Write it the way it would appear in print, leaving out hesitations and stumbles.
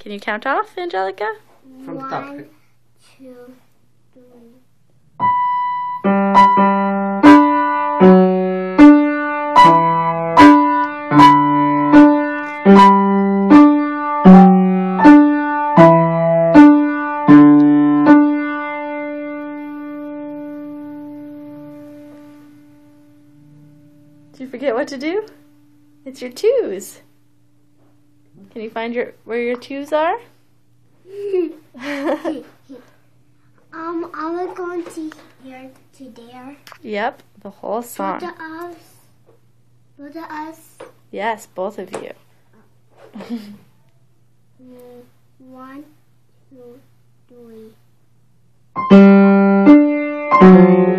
Can you count off, Angelica? From the top. 1, 2, 3. Did you forget what to do? It's your twos. Can you find where your twos are? Are we going to here to there? Yep, the whole song. Both of us. Both of us. Yes, both of you. 1, 2, 3.